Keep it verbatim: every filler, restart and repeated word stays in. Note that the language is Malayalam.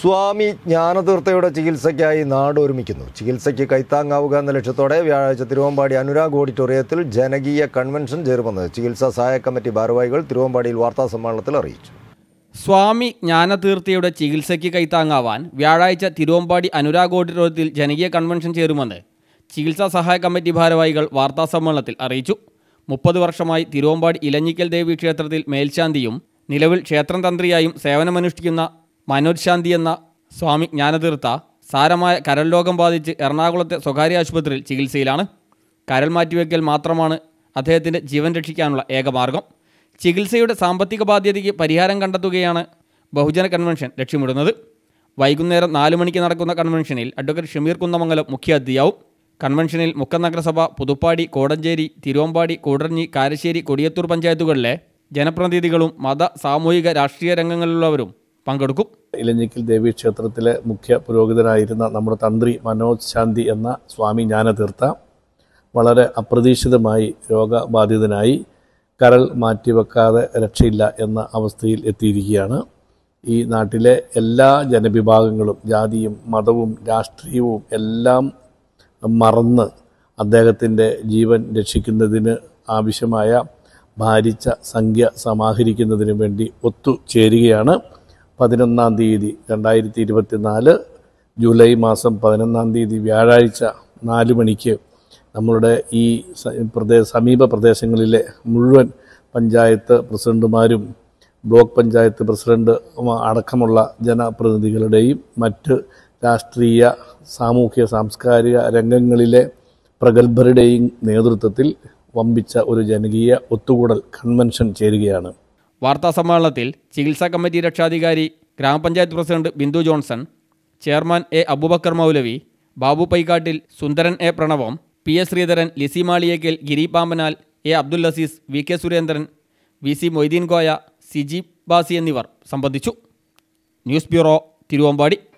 സ്വാമി ജ്ഞാനതീർത്ഥയുടെ ചികിത്സയ്ക്കായി നാട് ഒരുമിക്കുന്നു. ചികിത്സയ്ക്ക് കൈത്താങ്ങാവുക എന്ന ലക്ഷ്യത്തോടെ വ്യാഴാഴ്ച തിരുവമ്പാടി അനുരാഗ് ഓഡിറ്റോറിയത്തിൽ ജനകീയ കൺവെൻഷൻ ചേരുമെന്ന് ചികിത്സാ സഹായ കമ്മിറ്റി ഭാരവാഹികൾ തിരുവമ്പാടിയിൽ വാർത്താസമ്മേളനത്തിൽ അറിയിച്ചു. സ്വാമി ജ്ഞാനതീർത്ഥയുടെ ചികിത്സയ്ക്ക് കൈത്താങ്ങാവാൻ വ്യാഴാഴ്ച തിരുവമ്പാടി അനുരാഗ് ഓഡിറ്റോറിയത്തിൽ ജനകീയ കൺവെൻഷൻ ചേരുമെന്ന് ചികിത്സാ സഹായ കമ്മിറ്റി ഭാരവാഹികൾ വാർത്താസമ്മേളനത്തിൽ അറിയിച്ചു. മുപ്പത് വർഷമായി തിരുവമ്പാടി ഇലഞ്ഞിക്കൽ ദേവി ക്ഷേത്രത്തിൽ മേൽശാന്തിയും നിലവിൽ ക്ഷേത്രം തന്ത്രിയായും സേവനമനുഷ്ഠിക്കുന്ന മനോജ് ശാന്തി എന്ന സ്വാമി ജ്ഞാനതീർത്ഥ സാരമായ കരൾ രോഗം ബാധിച്ച് എറണാകുളത്തെ സ്വകാര്യ ആശുപത്രിയിൽ ചികിത്സയിലാണ്. കരൾ മാറ്റിവെക്കൽ മാത്രമാണ് അദ്ദേഹത്തിൻ്റെ ജീവൻ രക്ഷിക്കാനുള്ള ഏകമാർഗം. ചികിത്സയുടെ സാമ്പത്തിക ബാധ്യതയ്ക്ക് പരിഹാരം കണ്ടെത്തുകയാണ് ബഹുജന കൺവെൻഷൻ ലക്ഷ്യമിടുന്നത്. വൈകുന്നേരം നാല് മണിക്ക് നടക്കുന്ന കൺവെൻഷനിൽ അഡ്വക്കേറ്റ് ഷമീർ കുന്നമംഗലം മുഖ്യാതിഥിയാവും. കൺവെൻഷനിൽ മുക്കം നഗരസഭ, പുതുപ്പാടി, കോടഞ്ചേരി, തിരുവമ്പാടി, കൂടരഞ്ഞി, കാരശ്ശേരി, കൊടിയത്തൂർ പഞ്ചായത്തുകളിലെ ജനപ്രതിനിധികളും മത, സാമൂഹിക, രാഷ്ട്രീയ രംഗങ്ങളിലുള്ളവരും പങ്കെടുക്കും. ഇലഞ്ഞിക്കൽ ദേവി ക്ഷേത്രത്തിലെ മുഖ്യ പുരോഹിതനായിരുന്ന നമ്മുടെ തന്ത്രി മനോജ് ശാന്തി എന്ന സ്വാമി ജ്ഞാനതീർത്ഥ വളരെ അപ്രതീക്ഷിതമായി രോഗബാധിതനായി കരൾ മാറ്റിവെക്കാതെ രക്ഷയില്ല എന്ന അവസ്ഥയിൽ എത്തിയിരിക്കുകയാണ്. ഈ നാട്ടിലെ എല്ലാ ജനവിഭാഗങ്ങളും ജാതിയും മതവും രാഷ്ട്രീയവും എല്ലാം മറന്ന് അദ്ദേഹത്തിൻ്റെ ജീവൻ രക്ഷിക്കുന്നതിന് ആവശ്യമായ ഭാരിച്ച സംഖ്യ സമാഹരിക്കുന്നതിന് വേണ്ടി ഒത്തുചേരുകയാണ്. പതിനൊന്നാം തീയതി രണ്ടായിരത്തി ഇരുപത്തി നാല് ജൂലൈ മാസം പതിനൊന്നാം തീയതി വ്യാഴാഴ്ച നാല് മണിക്ക് നമ്മളുടെ ഈ പ്രദേശ സമീപ പ്രദേശങ്ങളിലെ മുഴുവൻ പഞ്ചായത്ത് പ്രസിഡന്റുമാരും ബ്ലോക്ക് പഞ്ചായത്ത് പ്രസിഡന്റ് അടക്കമുള്ള ജനപ്രതിനിധികളുടെയും മറ്റ് രാഷ്ട്രീയ, സാമൂഹ്യ, സാംസ്കാരിക രംഗങ്ങളിലെ പ്രഗത്ഭരുടെയും നേതൃത്വത്തിൽ വമ്പിച്ച ഒരു ജനകീയ ഒത്തുകൂടൽ കൺവെൻഷൻ ചേരുകയാണ്. വാർത്താസമ്മേളനത്തിൽ ചികിത്സാ കമ്മിറ്റി രക്ഷാധികാരി ഗ്രാമപഞ്ചായത്ത് president Bindu Johnson, chairman A Abubakar Moulavi, Babu Paikkattil, Sundaran A Pranavam, P S Sreedharan, Lissy Maliyekkal, Giri Pampanal, A Abdul Aziz, V K Surendran, V C Moideen Koya, Siji Basi എന്നിവർ സംബന്ധിച്ചു. News bureau, Thiruvambady.